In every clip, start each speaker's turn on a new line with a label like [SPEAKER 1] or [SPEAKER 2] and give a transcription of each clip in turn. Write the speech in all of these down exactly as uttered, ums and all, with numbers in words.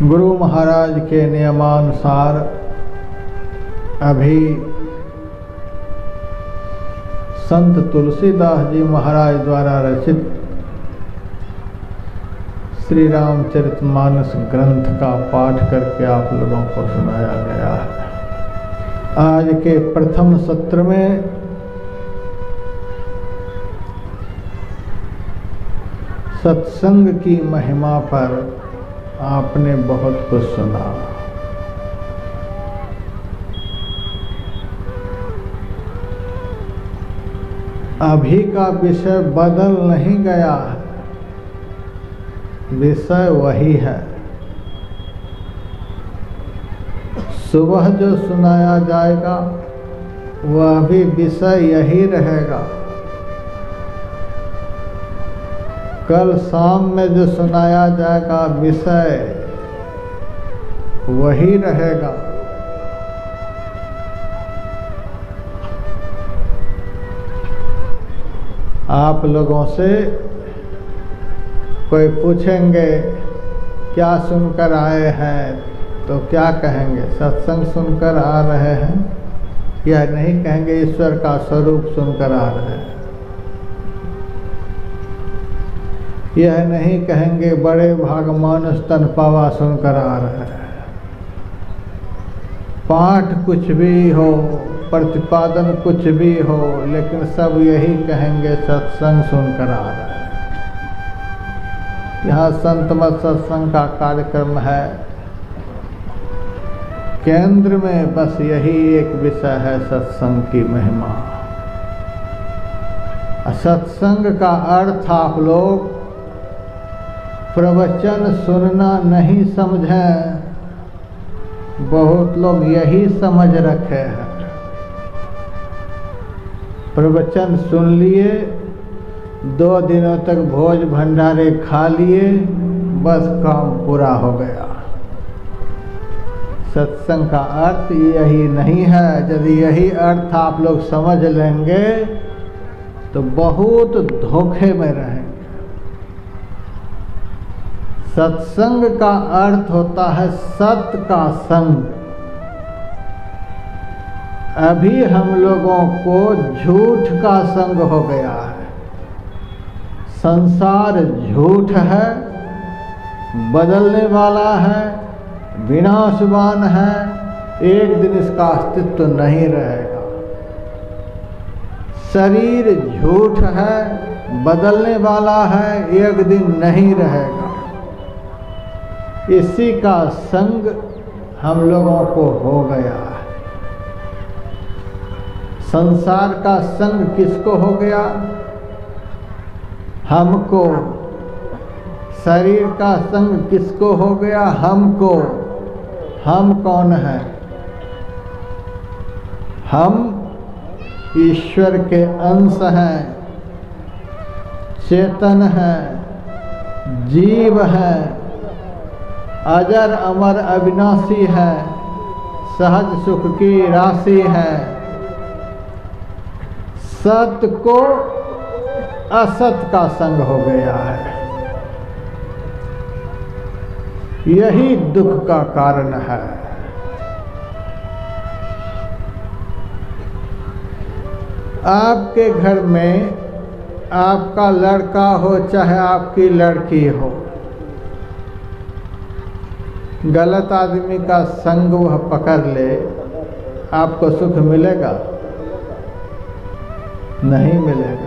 [SPEAKER 1] गुरु महाराज के नियमानुसार अभी संत तुलसीदास जी महाराज द्वारा रचित श्री रामचरितमानस ग्रंथ का पाठ करके आप लोगों को सुनाया गया है। आज के प्रथम सत्र में सत्संग की महिमा पर आपने बहुत कुछ सुना। अभी का विषय बदल नहीं गया है, विषय वही है। सुबह जो सुनाया जाएगा वह भी विषय यही रहेगा। कल शाम में जो सुनाया जाएगा विषय वही रहेगा। आप लोगों से कोई पूछेंगे क्या सुनकर आए हैं, तो क्या कहेंगे? सत्संग सुनकर आ रहे हैं। यह नहीं कहेंगे ईश्वर का स्वरूप सुनकर आ रहे हैं। यह नहीं कहेंगे बड़े भागमानुष तन पावा सुनकर आ रहे हैं। पाठ कुछ भी हो, प्रतिपादन कुछ भी हो, लेकिन सब यही कहेंगे सत्संग सुनकर आ रहे हैं। यहाँ संत मत सत्संग का कार्यक्रम है। केंद्र में बस यही एक विषय है, सत्संग की महिमा। सत्संग का अर्थ आप लोग प्रवचन सुनना नहीं समझें। बहुत लोग यही समझ रखे हैं। प्रवचन सुन लिए, दो दिनों तक भोज भंडारे खा लिए, बस काम पूरा हो गया। सत्संग का अर्थ यही नहीं है। यदि यही अर्थ आप लोग समझ लेंगे तो बहुत धोखे में रहेंगे। सत्संग का अर्थ होता है सत्य का संग। अभी हम लोगों को झूठ का संग हो गया है। संसार झूठ है, बदलने वाला है, विनाशवान है। एक दिन इसका अस्तित्व नहीं रहेगा। शरीर झूठ है, बदलने वाला है, एक दिन नहीं रहेगा। इसी का संग हम लोगों को हो गया है। संसार का संग किसको हो गया? हमको। शरीर का संग किसको हो गया? हमको। हम कौन है? हम ईश्वर के अंश हैं, चेतन हैं, जीव हैं, अजर अमर अविनाशी है, सहज सुख की राशि है। सत्य को असत का संग हो गया है। यही दुख का कारण है। आपके घर में आपका लड़का हो चाहे आपकी लड़की हो, गलत आदमी का संग वह पकड़ ले, आपको सुख मिलेगा? नहीं मिलेगा।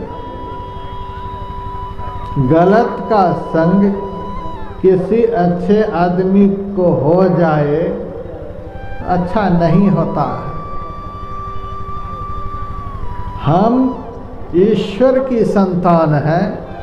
[SPEAKER 1] गलत का संग किसी अच्छे आदमी को हो जाए अच्छा नहीं होता है। हम ईश्वर की संतान हैं,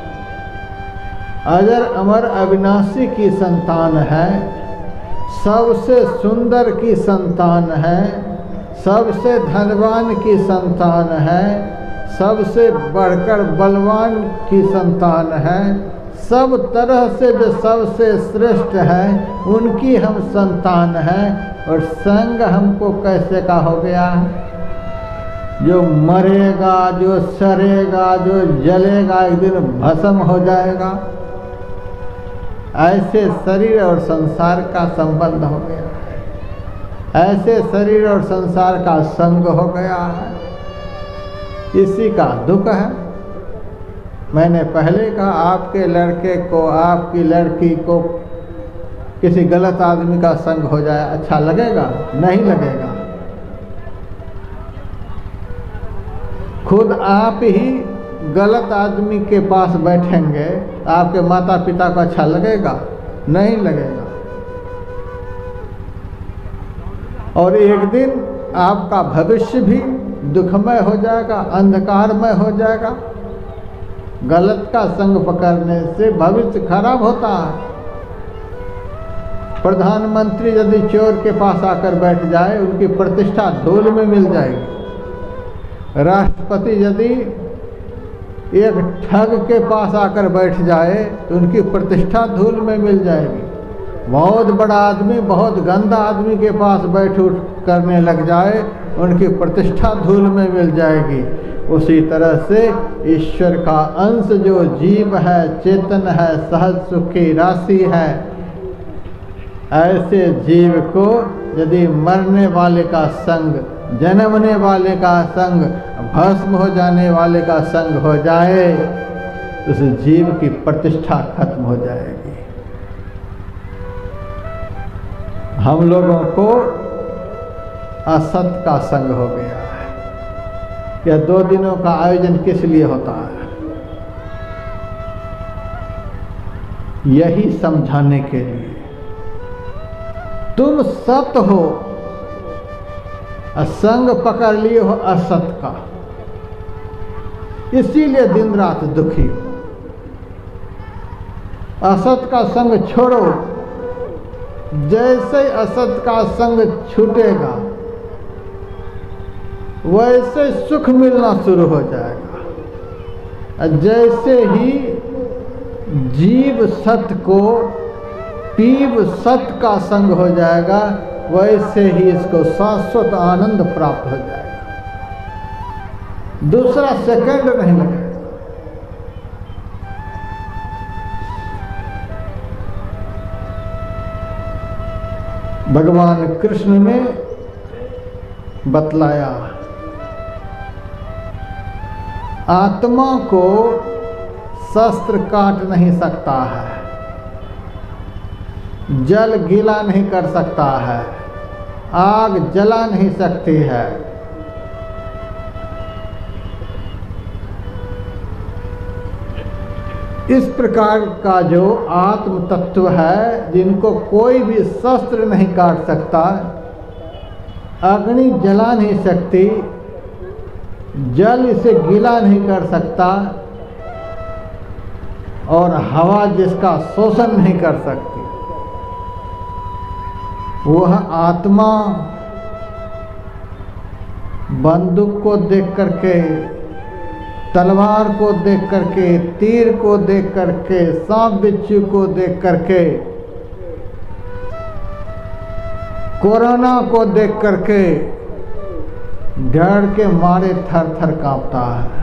[SPEAKER 1] अजर अमर अविनाशी की संतान है, सबसे सुंदर की संतान है, सबसे धनवान की संतान है, सबसे बढ़कर बलवान की संतान है। सब तरह से जो सबसे श्रेष्ठ है उनकी हम संतान हैं। और संग हमको कैसे का हो गया? जो मरेगा, जो सड़ेगा, जो जलेगा, एक दिन भस्म हो जाएगा। ऐसे शरीर और संसार का संबंध हो गया है, ऐसे शरीर और संसार का संग हो गया है। इसी का दुख है। मैंने पहले कहा, आपके लड़के को, आपकी लड़की को किसी गलत आदमी का संग हो जाए अच्छा लगेगा? नहीं लगेगा। खुद आप ही गलत आदमी के पास बैठेंगे, आपके माता पिता को अच्छा लगेगा? नहीं लगेगा। और एक दिन आपका भविष्य भी दुखमय हो जाएगा, अंधकारमय हो जाएगा। गलत का संग पकड़ने से भविष्य खराब होता है। प्रधानमंत्री यदि चोर के पास आकर बैठ जाए, उनकी प्रतिष्ठा धूल में मिल जाएगी। राष्ट्रपति यदि एक ठग के पास आकर बैठ जाए तो उनकी प्रतिष्ठा धूल में मिल जाएगी। बहुत बड़ा आदमी बहुत गंदा आदमी के पास बैठ उठ करने लग जाए, उनकी प्रतिष्ठा धूल में मिल जाएगी। उसी तरह से ईश्वर का अंश जो जीव है, चेतन है, सहज सुख की राशि है, ऐसे जीव को यदि मरने वाले का संग, जन्मने वाले का संग, भस्म हो जाने वाले का संग हो जाए, उस जीव की प्रतिष्ठा खत्म हो जाएगी। हम लोगों को असत का संग हो गया है। यह दो दिनों का आयोजन किस लिए होता है? यही समझाने के लिए तुम सत हो, संग पकड़ लिए हो असत का, इसीलिए दिन रात दुखी हो। असत का संग छोड़ो, जैसे असत का संग छूटेगा वैसे सुख मिलना शुरू हो जाएगा। जैसे ही जीव सत को पीव सत का संग हो जाएगा, वैसे ही इसको शाश्वत आनंद प्राप्त हो जाएगा। दूसरा सेकंड नहीं लगेगा। भगवान कृष्ण ने बतलाया, आत्मा को शस्त्र काट नहीं सकता है, जल गीला नहीं कर सकता है, आग जला नहीं सकती है। इस प्रकार का जो आत्म तत्व है, जिनको कोई भी शस्त्र नहीं काट सकता, अग्नि जला नहीं सकती, जल इसे गीला नहीं कर सकता, और हवा जिसका शोषण नहीं कर सकती, वह आत्मा बंदूक को देख करके, तलवार को देख करके, तीर को देख करके, सांप बिच्छू को देख करके, कोरोना को देख करके डर के मारे थर थर कांपता है।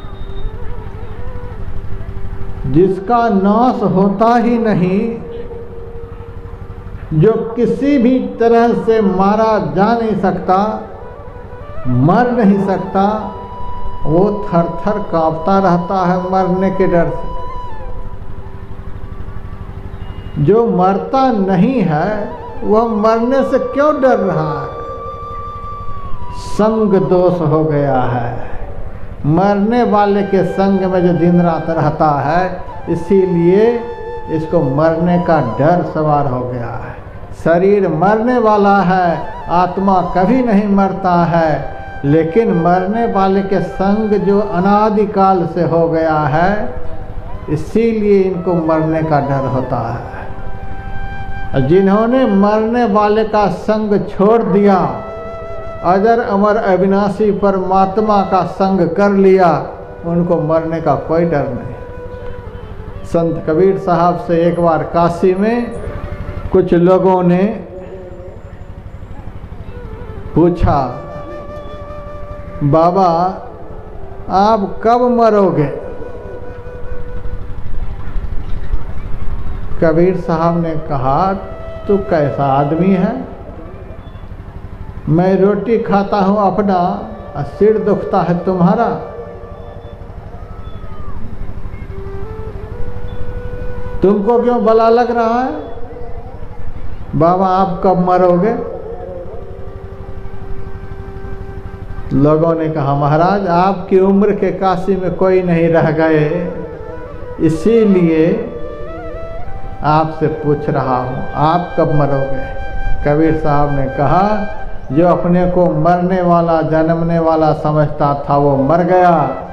[SPEAKER 1] जिसका नाश होता ही नहीं, जो किसी भी तरह से मारा जा नहीं सकता, मर नहीं सकता, वो थर थर कांपता रहता है मरने के डर से। जो मरता नहीं है वह मरने से क्यों डर रहा है? संग दोष हो गया है। मरने वाले के संग में जो दिन रात रहता है, इसीलिए इसको मरने का डर सवार हो गया है। शरीर मरने वाला है, आत्मा कभी नहीं मरता है, लेकिन मरने वाले के संग जो अनादिकाल से हो गया है, इसीलिए इनको मरने का डर होता है। जिन्होंने मरने वाले का संग छोड़ दिया, अजर अमर अविनाशी परमात्मा का संग कर लिया, उनको मरने का कोई डर नहीं। संत कबीर साहब से एक बार काशी में कुछ लोगों ने पूछा, बाबा आप कब मरोगे? कबीर साहब ने कहा, तू कैसा आदमी है? मैं रोटी खाता हूँ अपना और सिर दुखता है तुम्हारा। तुमको क्यों भला लग रहा है? बाबा आप कब मरोगे? लोगों ने कहा, महाराज आपकी उम्र के काशी में कोई नहीं रह गए, इसीलिए आपसे पूछ रहा हूँ आप कब मरोगे। कबीर साहब ने कहा, जो अपने को मरने वाला जन्मने वाला समझता था वो मर गया।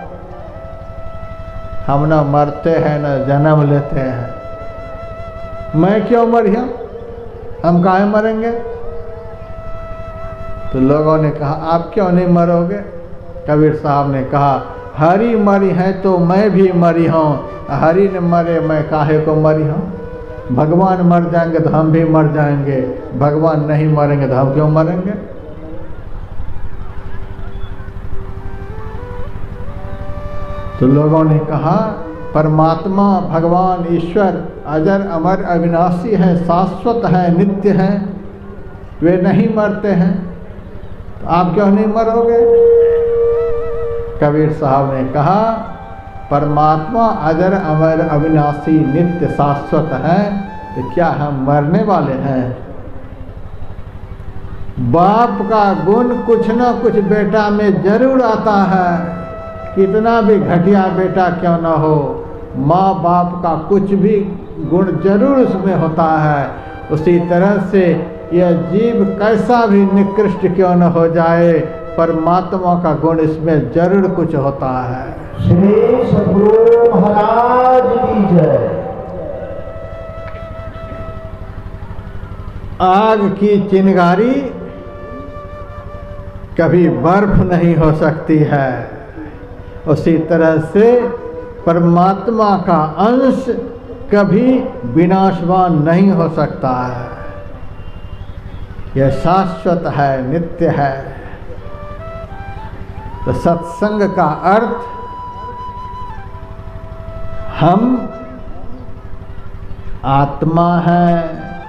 [SPEAKER 1] हम न मरते हैं न जन्म लेते हैं। मैं क्यों मरिया? हम काहे मरेंगे? तो लोगों ने कहा, आप क्यों नहीं मरोगे? कबीर साहब ने कहा, हरि मरी है तो मैं भी मरी हूँ, हरि ने मरे मैं काहे को मरी हूँ। भगवान मर जाएंगे तो हम भी मर जाएंगे, भगवान नहीं मरेंगे तो हम क्यों मरेंगे? तो लोगों ने कहा, परमात्मा भगवान ईश्वर अजर अमर अविनाशी है, शाश्वत है, नित्य है, वे नहीं मरते हैं, तो आप क्यों नहीं मरोगे? कबीर साहब ने कहा, परमात्मा अजर अमर अविनाशी नित्य शाश्वत है, तो क्या हम मरने वाले हैं? बाप का गुण कुछ ना कुछ बेटा में जरूर आता है, कितना भी घटिया बेटा क्यों ना हो, माँ बाप का कुछ भी गुण जरूर उसमें होता है। उसी तरह से यह जीव कैसा भी निकृष्ट क्यों न हो जाए, परमात्मा का गुण इसमें जरूर कुछ होता है।
[SPEAKER 2] श्री सद्गुरु महाराज की जय।
[SPEAKER 1] आग की चिंगारी कभी बर्फ नहीं हो सकती है, उसी तरह से परमात्मा का अंश कभी विनाशवान नहीं हो सकता है। यह शाश्वत है, नित्य है। तो सत्संग का अर्थ हम आत्मा है,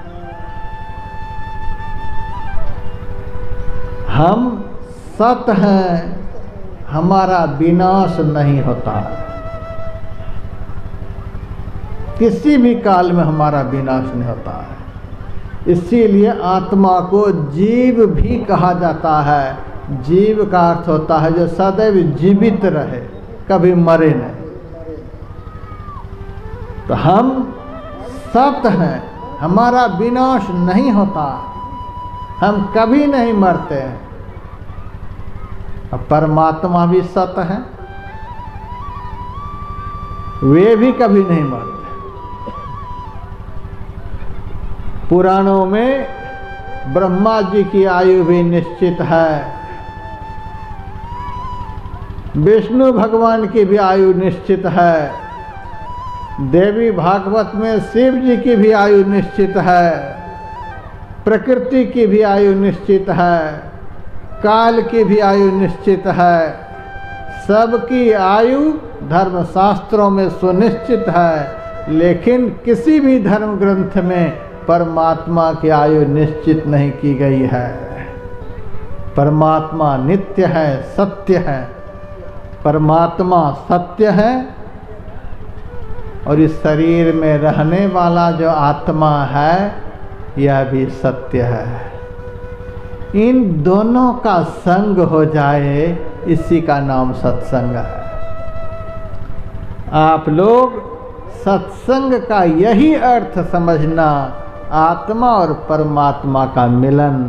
[SPEAKER 1] हम सत हैं, हमारा विनाश नहीं होता, किसी भी काल में हमारा विनाश नहीं होता है। इसीलिए आत्मा को जीव भी कहा जाता है। जीव का अर्थ होता है जो सदैव जीवित रहे, कभी मरे नहीं। तो हम सत हैं, हमारा विनाश नहीं होता, हम कभी नहीं मरते हैं। परमात्मा भी सत है, वे भी कभी नहीं मरते। पुराणों में ब्रह्मा जी की आयु भी निश्चित है, विष्णु भगवान की भी आयु निश्चित है, देवी भागवत में शिव जी की भी आयु निश्चित है, प्रकृति की भी आयु निश्चित है, काल की भी आयु निश्चित है। सबकी आयु धर्मशास्त्रों में सुनिश्चित है, लेकिन किसी भी धर्म ग्रंथ में परमात्मा की आयु निश्चित नहीं की गई है। परमात्मा नित्य है, सत्य है। परमात्मा सत्य है और इस शरीर में रहने वाला जो आत्मा है यह भी सत्य है। इन दोनों का संग हो जाए, इसी का नाम सत्संग है। आप लोग सत्संग का यही अर्थ समझना, आत्मा और परमात्मा का मिलन।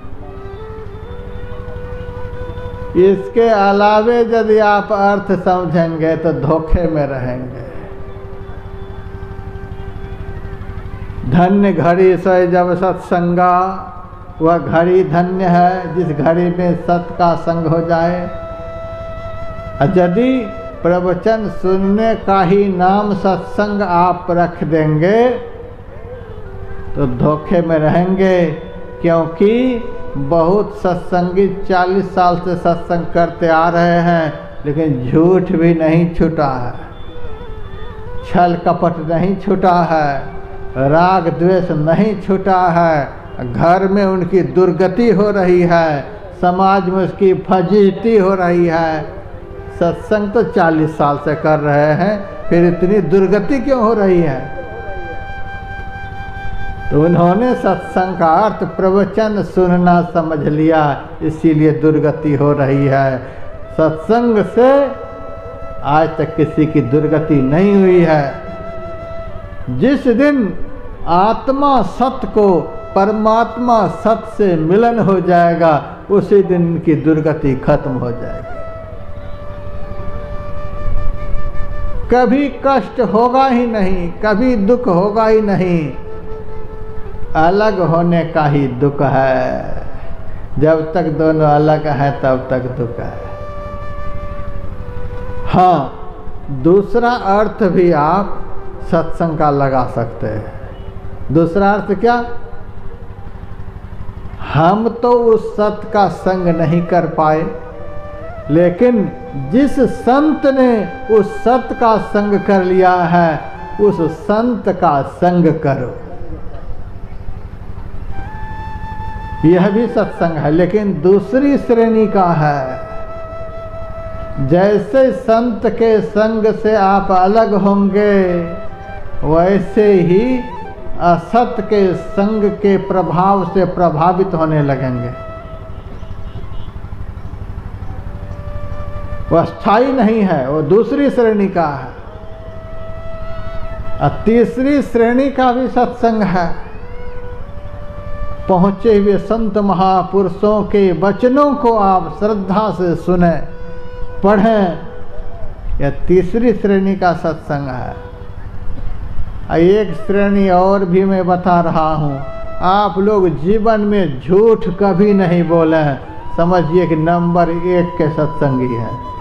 [SPEAKER 1] इसके अलावे यदि आप अर्थ समझेंगे तो धोखे में रहेंगे। धन्य घड़ी सोए जब सत्संगा, वह घड़ी धन्य है जिस घड़ी में सत का संग हो जाए। यदि प्रवचन सुनने का ही नाम सत्संग आप रख देंगे तो धोखे में रहेंगे, क्योंकि बहुत सत्संगी चालीस साल से सत्संग करते आ रहे हैं, लेकिन झूठ भी नहीं छूटा है, छल कपट नहीं छूटा है, राग द्वेष नहीं छूटा है, घर में उनकी दुर्गति हो रही है, समाज में उसकी फजीती हो रही है। सत्संग तो चालीस साल से कर रहे हैं, फिर इतनी दुर्गति क्यों हो रही है? तो उन्होंने सत्संग का अर्थ प्रवचन सुनना समझ लिया, इसीलिए दुर्गति हो रही है। सत्संग से आज तक किसी की दुर्गति नहीं हुई है। जिस दिन आत्मा सत्य को परमात्मा सत्य से मिलन हो जाएगा, उसी दिन इनकी दुर्गति खत्म हो जाएगी। कभी कष्ट होगा ही नहीं, कभी दुख होगा ही नहीं। अलग होने का ही दुख है। जब तक दोनों अलग हैं तब तक दुख है। हाँ, दूसरा अर्थ भी आप सत्संग का लगा सकते हैं। दूसरा अर्थ क्या? हम तो उस सत्य का संग नहीं कर पाए, लेकिन जिस संत ने उस सत्य का संग कर लिया है, उस संत का संग करो। यह भी सत्संग है, लेकिन दूसरी श्रेणी का है। जैसे संत के संग से आप अलग होंगे, वैसे ही असत के संग के प्रभाव से प्रभावित होने लगेंगे। वह स्थायी नहीं है, वो दूसरी श्रेणी का है। और तीसरी श्रेणी का भी सत्संग है। पहुँचे हुए संत महापुरुषों के वचनों को आप श्रद्धा से सुने, पढ़ें, यह तीसरी श्रेणी का सत्संग है। एक श्रेणी और भी मैं बता रहा हूँ, आप लोग जीवन में झूठ कभी नहीं बोले, समझिए कि नंबर एक के सत्संगी है।